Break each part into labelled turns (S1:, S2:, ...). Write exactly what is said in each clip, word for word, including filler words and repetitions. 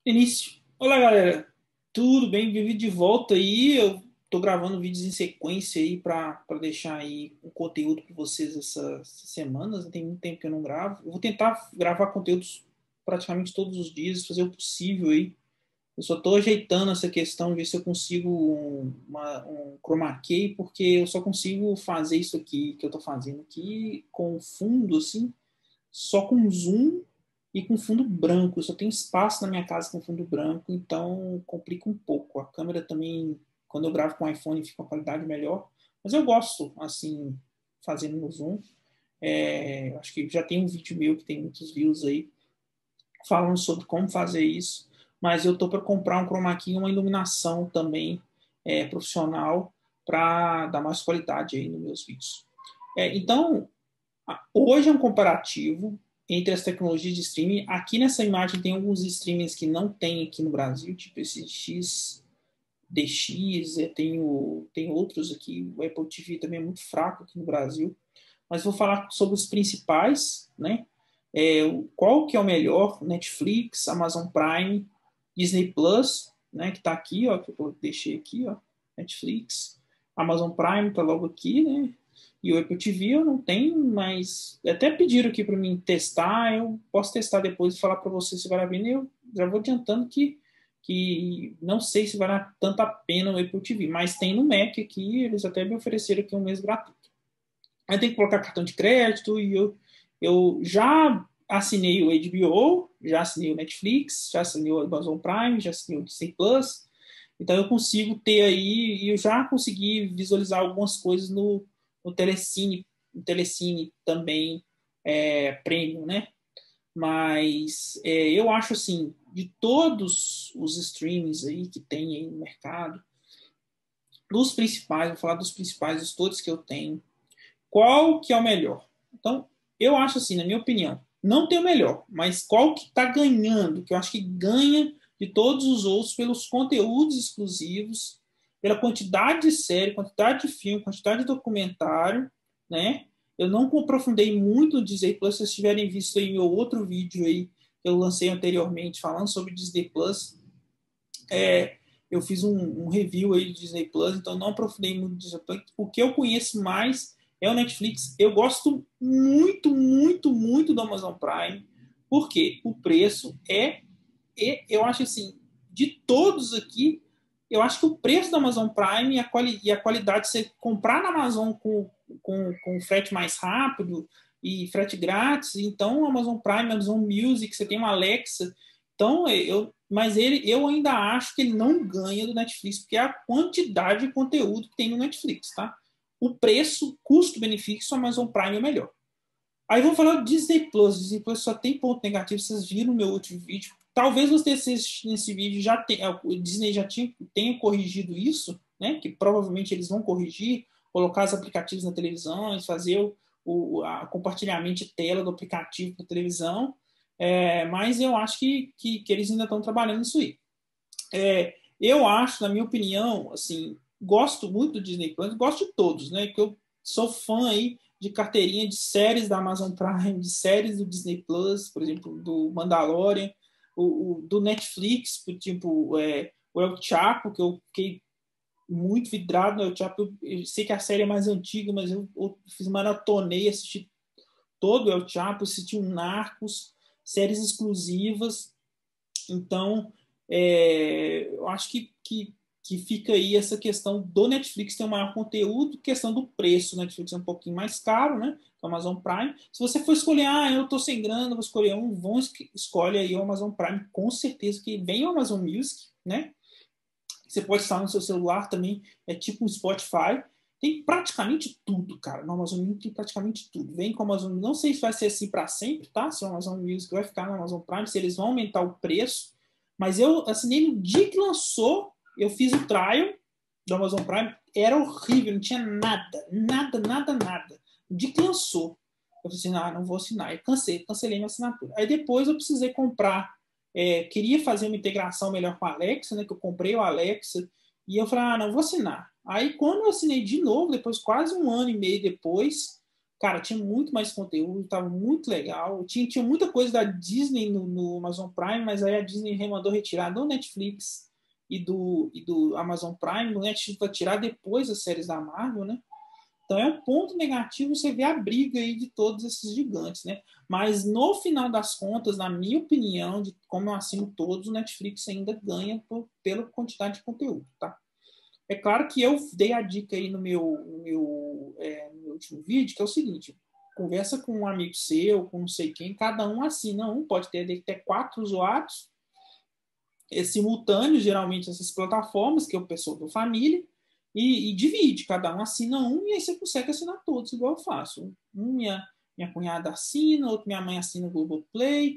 S1: Início. Olá, galera. Tudo bem? Bem-vindo de volta aí. Eu tô gravando vídeos em sequência aí para para deixar aí um conteúdo para vocês essas, essas semanas. Tem muito tempo que eu não gravo. Eu vou tentar gravar conteúdos praticamente todos os dias, fazer o possível aí. Eu só tô ajeitando essa questão de ver se eu consigo um, uma, um chroma key, porque eu só consigo fazer isso aqui que eu tô fazendo aqui com fundo assim, só com zoom e com fundo branco. Eu só tenho espaço na minha casa com fundo branco, então complica um pouco. A câmera também, quando eu gravo com iPhone, fica uma qualidade melhor. Mas eu gosto, assim, fazendo no zoom. É, acho que já tem um vídeo meu que tem muitos views aí, falando sobre como fazer isso. Mas eu tô para comprar um chroma key e uma iluminação também é, profissional para dar mais qualidade aí nos meus vídeos. É, então, hoje é um comparativo entre as tecnologias de streaming. Aqui nessa imagem tem alguns streamings que não tem aqui no Brasil, tipo esse X D X, é, tem, o, tem outros aqui, o Apple T V também é muito fraco aqui no Brasil. Mas vou falar sobre os principais, né? É, qual que é o melhor? Netflix, Amazon Prime, Disney Plus, né? Que está aqui, ó, que eu deixei aqui, ó. Netflix, Amazon Prime está logo aqui, né? E o Apple T V eu não tenho, mas até pediram aqui para mim testar. Eu posso testar depois e falar para você se vale a pena. Eu já vou adiantando que, que não sei se vale tanto a pena o Apple T V, mas tem no Mac aqui. Eles até me ofereceram aqui um mês gratuito. Aí tem que colocar cartão de crédito e eu, eu já assinei o H B O, já assinei o Netflix, já assinei o Amazon Prime, já assinei o Disney Plus. Então eu consigo ter aí, e eu já consegui visualizar algumas coisas no, no Telecine, no Telecine também é, Premium, né? Mas é, eu acho assim, de todos os streams aí que tem aí no mercado, dos principais, vou falar dos principais, dos todos que eu tenho, qual que é o melhor? Então, eu acho assim, na minha opinião, não tem o melhor, mas qual que está ganhando, que eu acho que ganha de todos os outros pelos conteúdos exclusivos, pela quantidade de série, quantidade de filme, quantidade de documentário, né? Eu não aprofundei muito no Disney Plus, se vocês tiverem visto aí meu outro vídeo aí que eu lancei anteriormente falando sobre Disney Plus, é, eu fiz um, um review aí do Disney Plus, então não aprofundei muito no Disney Plus. O que eu conheço mais é o Netflix. Eu gosto muito, muito, muito do Amazon Prime, porque o preço é, é eu acho assim, de todos aqui, eu acho que o preço do Amazon Prime e a, quali e a qualidade, você comprar na Amazon com, com, com frete mais rápido e frete grátis, então o Amazon Prime, Amazon Music, você tem uma Alexa, então eu, mas ele, eu ainda acho que ele não ganha do Netflix, porque é a quantidade de conteúdo que tem no Netflix, tá? O preço, custo-benefício, o Amazon Prime é melhor. Aí vamos falar do Disney Plus. Disney Plus só tem ponto negativo, vocês viram no meu outro vídeo. Talvez vocês nesse vídeo já tenha, o Disney já tinha, tenha corrigido isso, né? Que provavelmente eles vão corrigir, colocar os aplicativos na televisão, fazer o, o a, compartilhamento de tela do aplicativo para televisão. É, mas eu acho que, que, que eles ainda estão trabalhando nisso aí. É, eu acho, na minha opinião, assim, gosto muito do Disney Plus, gosto de todos, né? Que eu sou fã aí de carteirinha de séries da Amazon Prime, de séries do Disney Plus, por exemplo, do Mandalorian, o, o do Netflix, por, tipo, é, o El Chapo, que eu fiquei muito vidrado no El Chapo. Eu, eu sei que a série é mais antiga, mas eu, eu fiz maratonei, assisti todo o El Chapo, assisti um Narcos, séries exclusivas. Então, é, eu acho que, que, que fica aí essa questão do Netflix ter um maior conteúdo, questão do preço. O Netflix é um pouquinho mais caro, né? O Amazon Prime. Se você for escolher, ah, eu tô sem grana, vou escolher um, vão escolhe aí o Amazon Prime, com certeza que vem o Amazon Music, né? Você pode estar no seu celular também, é tipo um Spotify. Tem praticamente tudo, cara. No Amazon Music tem praticamente tudo. Vem com o Amazon, não sei se vai ser assim para sempre, tá? Se o Amazon Music vai ficar no Amazon Prime, se eles vão aumentar o preço. Mas eu assinei no dia que lançou, eu fiz o trial do Amazon Prime, era horrível, não tinha nada, nada, nada, nada. No dia que lançou, eu falei assim, ah, não vou assinar. Eu cansei, cancelei minha assinatura. Aí depois eu precisei comprar, é, queria fazer uma integração melhor com a Alexa, né? Que eu comprei o Alexa, e eu falei, ah, não vou assinar. Aí quando eu assinei de novo, depois quase um ano e meio depois, cara, tinha muito mais conteúdo, tava muito legal. Tinha, tinha muita coisa da Disney no, no Amazon Prime, mas aí a Disney mandou retirar do Netflix e do, e do Amazon Prime. O Netflix vai tirar depois as séries da Marvel, né? Então é um ponto negativo você ver a briga aí de todos esses gigantes, né? Mas no final das contas, na minha opinião, de como eu assino todos, o Netflix ainda ganha por, pela quantidade de conteúdo, tá? É claro que eu dei a dica aí no meu, no meu, é, no meu último vídeo, que é o seguinte: conversa com um amigo seu, com não sei quem, cada um assina um, pode ter até quatro usuários, é simultâneo, geralmente, essas plataformas, que é o pessoal da família, e, e divide, cada um assina um, e aí você consegue assinar todos, igual eu faço. Um, minha, minha cunhada assina, outro minha mãe assina o Google Play,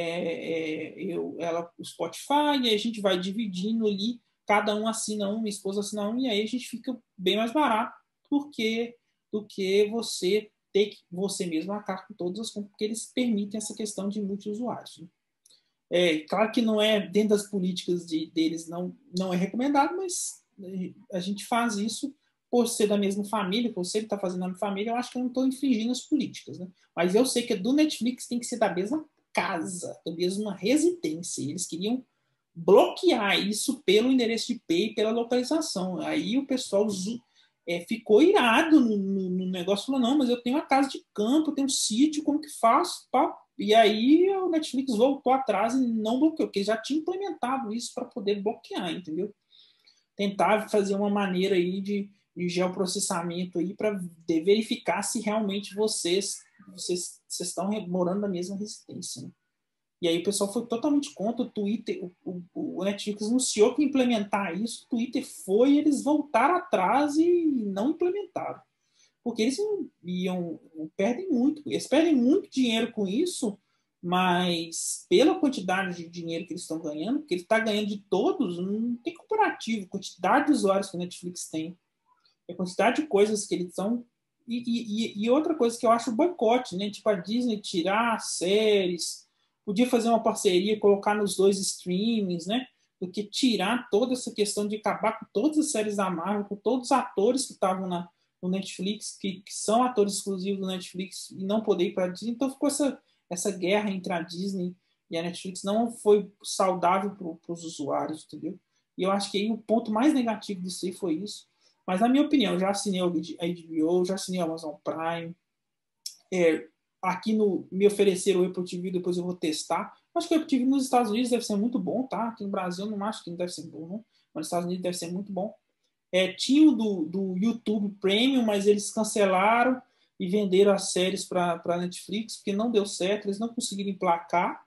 S1: é, é, eu, ela o Spotify, e aí a gente vai dividindo ali, cada um assina um, minha esposa assina um, e aí a gente fica bem mais barato porque, do que você ter que você mesmo arcar com todas as contas, porque eles permitem essa questão de multiusuários. Né? É, claro que não é dentro das políticas de, deles, não, não é recomendado, mas a gente faz isso por ser da mesma família, por ser que está fazendo a minha família, eu acho que eu não estou infringindo as políticas. Né? Mas eu sei que do Netflix tem que ser da mesma casa, da mesma residência. Eles queriam bloquear isso pelo endereço de I P e pela localização. Aí o pessoal é, ficou irado no, no, no negócio, falou, não, mas eu tenho uma casa de campo, eu tenho um sítio, como que faço? Pá. E aí o Netflix voltou atrás e não bloqueou, porque já tinha implementado isso para poder bloquear, entendeu? Tentar fazer uma maneira aí de, de geoprocessamento aí para verificar se realmente vocês, vocês, vocês estão morando na mesma residência. Né? E aí o pessoal foi totalmente contra o Twitter. O, o, o Netflix anunciou que ia implementar isso, o Twitter foi, eles voltaram atrás e não implementaram. Porque eles iam, perdem muito, eles perdem muito dinheiro com isso, mas pela quantidade de dinheiro que eles estão ganhando, porque ele está ganhando de todos, não tem comparativo, quantidade de usuários que a Netflix tem, a quantidade de coisas que eles estão. E, e, e outra coisa que eu acho boicote, né? Tipo a Disney tirar séries, podia fazer uma parceria, colocar nos dois streamings, né? Do que tirar toda essa questão de acabar com todas as séries da Marvel, com todos os atores que estavam na, no Netflix, que, que são atores exclusivos do Netflix e não poder ir para a Disney. Então ficou essa, essa guerra entre a Disney e a Netflix, não foi saudável para os usuários, entendeu? E eu acho que aí o ponto mais negativo disso aí foi isso. Mas, na minha opinião, já assinei a H B O, já assinei a Amazon Prime. É, aqui no, me ofereceram o Apple T V, depois eu vou testar. Acho que o Apple T V nos Estados Unidos deve ser muito bom, tá? Aqui no Brasil eu não acho que não deve ser bom, não. Mas nos Estados Unidos deve ser muito bom. É, tinha o do, do YouTube Premium, mas eles cancelaram e venderam as séries para a Netflix, porque não deu certo, eles não conseguiram emplacar.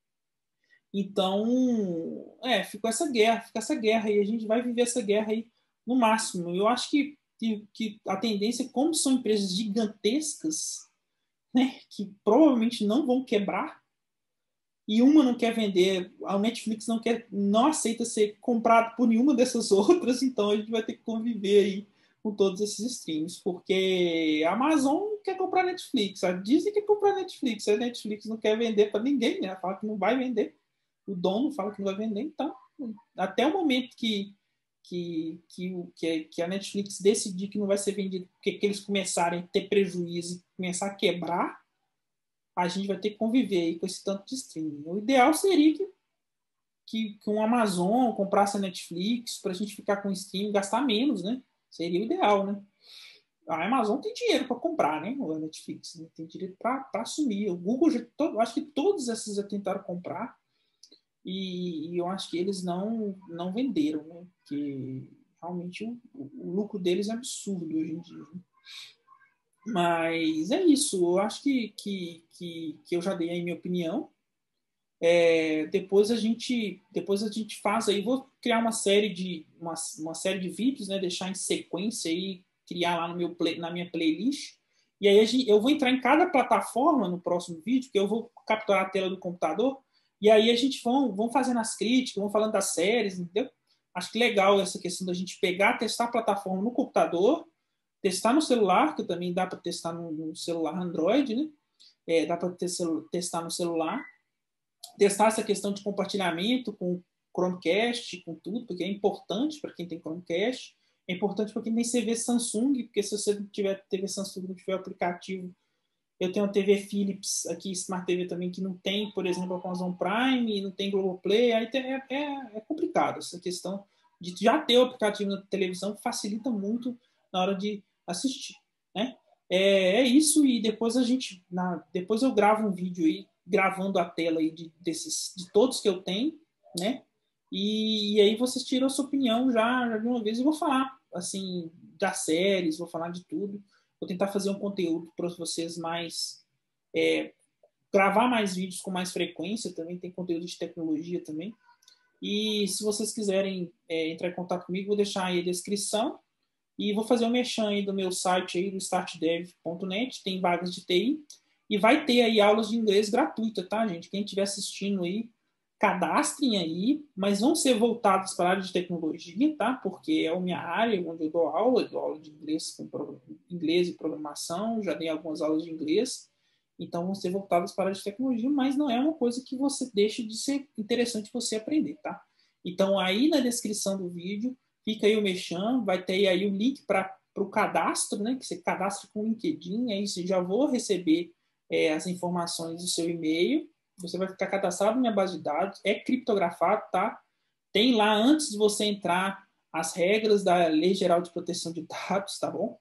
S1: Então, é, ficou essa guerra, fica essa guerra e a gente vai viver essa guerra aí no máximo. Eu acho que, que, que a tendência, como são empresas gigantescas, né, que provavelmente não vão quebrar, e uma não quer vender, a Netflix não quer, não aceita ser comprado por nenhuma dessas outras, então a gente vai ter que conviver aí com todos esses streams, porque a Amazon quer comprar a Netflix, a Disney quer comprar a Netflix, a Netflix não quer vender para ninguém, né? Ela fala que não vai vender, o dono fala que não vai vender, então até o momento que que, que, que a Netflix decidir que não vai ser vendido, porque que eles começarem a ter prejuízo e começar a quebrar, a gente vai ter que conviver aí com esse tanto de streaming. O ideal seria que, que, que um Amazon comprasse a Netflix para a gente ficar com streaming e gastar menos, né? Seria o ideal, né? A Amazon tem dinheiro para comprar, né? A Netflix né? Tem dinheiro para assumir. O Google, já, todo, acho que todos esses já tentaram comprar e, e eu acho que eles não, não venderam, né? Porque realmente o, o lucro deles é absurdo hoje em dia. Né? Mas é isso. Eu acho que, que, que, que eu já dei a minha opinião. É, depois a gente depois a gente faz aí, vou criar uma série de uma, uma série de vídeos, né, deixar em sequência aí, criar lá no meu play, na minha playlist. E aí a gente, eu vou entrar em cada plataforma no próximo vídeo, que eu vou capturar a tela do computador, e aí a gente vão, vão fazendo as críticas, vão falando das séries, entendeu? Acho que legal essa questão da gente pegar, testar a plataforma no computador, testar no celular, que também dá para testar no, no celular Android, né? É, dá para testar no celular, testar essa questão de compartilhamento com Chromecast, com tudo, porque é importante para quem tem Chromecast, é importante para quem tem T V Samsung, porque se você não tiver T V Samsung, não tiver aplicativo, Eu tenho uma T V Philips aqui, Smart T V também, que não tem, por exemplo, a Amazon Prime, não tem Globoplay, aí é, é, é complicado essa questão de já ter o aplicativo na televisão, facilita muito na hora de assistir, né? É, é isso, e depois a gente, na, depois eu gravo um vídeo aí, gravando a tela aí de, desses, de todos que eu tenho, né? E, e aí vocês tiram a sua opinião já, já de uma vez. Eu vou falar, assim, das séries, vou falar de tudo. Vou tentar fazer um conteúdo para vocês mais... É, gravar mais vídeos com mais frequência também. Tem conteúdo de tecnologia também. E se vocês quiserem é, entrar em contato comigo, vou deixar aí a descrição. E vou fazer um merchan aí do meu site aí, do startdev ponto net. Tem vagas de T I. E vai ter aí aulas de inglês gratuita, tá, gente? Quem estiver assistindo aí, cadastrem aí, mas vão ser voltados para a área de tecnologia, tá? Porque é a minha área onde eu dou aula, eu dou aula de inglês, com inglês e programação, já dei algumas aulas de inglês, então vão ser voltadas para a área de tecnologia, mas não é uma coisa que você deixe de ser interessante você aprender, tá? Então aí na descrição do vídeo fica aí o merchan, vai ter aí o link para o cadastro, né? Que você cadastra com o LinkedIn, aí você já vou receber é, as informações do seu e-mail. Você vai ficar cadastrado na minha base de dados, é criptografado, tá? Tem lá, antes de você entrar, as regras da Lei Geral de Proteção de Dados, tá bom?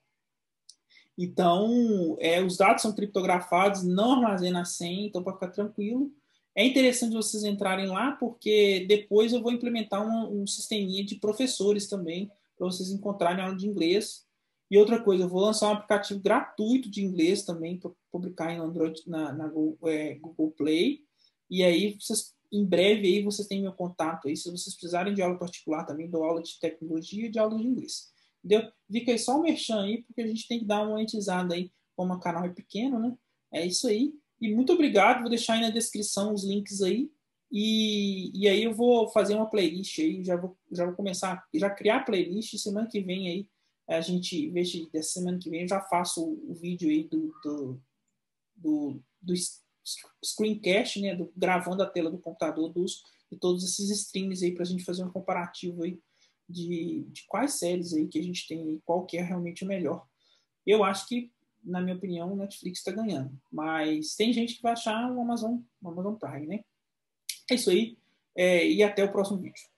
S1: Então, é, os dados são criptografados, não armazena a senha, então para ficar tranquilo. É interessante vocês entrarem lá, porque depois eu vou implementar uma, um sisteminha de professores também, para vocês encontrarem aula de inglês. E outra coisa, eu vou lançar um aplicativo gratuito de inglês também, para publicar em Android, na, na Google, é, Google Play. E aí, vocês, em breve, aí, vocês têm meu contato aí. Se vocês precisarem de aula particular também, dou aula de tecnologia e de aula de inglês. Entendeu? Fica aí só o merchan aí, porque a gente tem que dar uma monetizada aí, como o canal é pequeno, né? É isso aí. E muito obrigado, vou deixar aí na descrição os links aí. E, e aí eu vou fazer uma playlist aí, já vou, já vou começar, já criar a playlist, semana que vem aí, a gente, em vez de dessa semana que vem, eu já faço o, o vídeo aí do, do, do, do screencast, né? Do, gravando a tela do computador dos, de todos esses streams aí, pra gente fazer um comparativo aí de, de quais séries aí que a gente tem aí, qual que é realmente o melhor. Eu acho que, na minha opinião, o Netflix está ganhando. Mas tem gente que vai achar o Amazon, o Amazon Prime, né? É isso aí. É, e até o próximo vídeo.